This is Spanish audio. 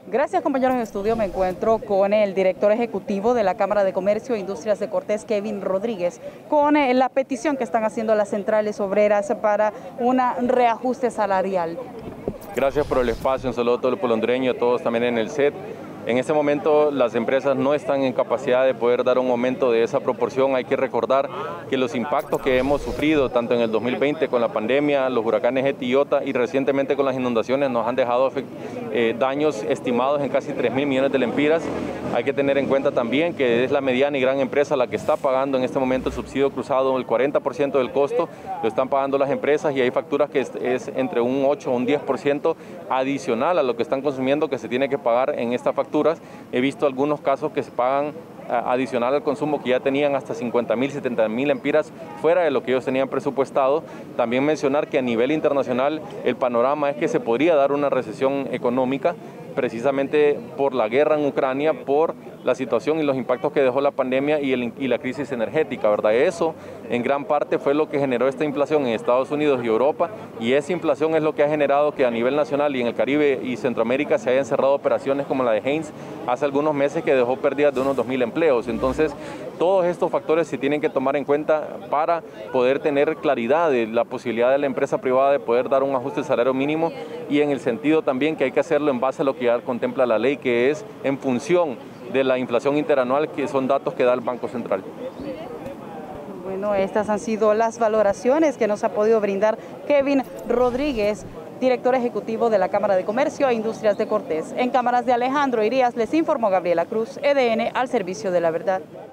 Gracias, compañeros en estudio. Me encuentro con el director ejecutivo de la Cámara de Comercio e Industrias de Cortés, Kevin Rodríguez, con la petición que están haciendo las centrales obreras para un reajuste salarial. Gracias por el espacio, un saludo a todo el pueblo hondureño, a todos también en el set. En este momento las empresas no están en capacidad de poder dar un aumento de esa proporción. Hay que recordar que los impactos que hemos sufrido tanto en el 2020 con la pandemia, los huracanes Eta y Iota y recientemente con las inundaciones nos han dejado daños estimados en casi 3.000 millones de lempiras. Hay que tener en cuenta también que es la mediana y gran empresa la que está pagando en este momento el subsidio cruzado, el 40% del costo lo están pagando las empresas y hay facturas que es entre un 8 o un 10% adicional a lo que están consumiendo que se tiene que pagar en esta factura. He visto algunos casos que se pagan adicional al consumo que ya tenían hasta 50.000, 70.000 lempiras fuera de lo que ellos tenían presupuestado. También mencionar que a nivel internacional el panorama es que se podría dar una recesión económica precisamente por la guerra en Ucrania, por la situación y los impactos que dejó la pandemia y la crisis energética, ¿verdad? Eso en gran parte fue lo que generó esta inflación en Estados Unidos y Europa, y esa inflación es lo que ha generado que a nivel nacional y en el Caribe y Centroamérica se hayan cerrado operaciones como la de Heinz hace algunos meses que dejó pérdidas de unos 2.000 empleos. Entonces, todos estos factores se tienen que tomar en cuenta para poder tener claridad de la posibilidad de la empresa privada de poder dar un ajuste del salario mínimo y en el sentido también que hay que hacerlo en base a lo que ya contempla la ley, que es en función de la inflación interanual, que son datos que da el Banco Central. Bueno, estas han sido las valoraciones que nos ha podido brindar Kevin Rodríguez, director ejecutivo de la Cámara de Comercio e Industrias de Cortés. En cámaras de Alejandro Irías les informó Gabriela Cruz, EDN, al servicio de la verdad.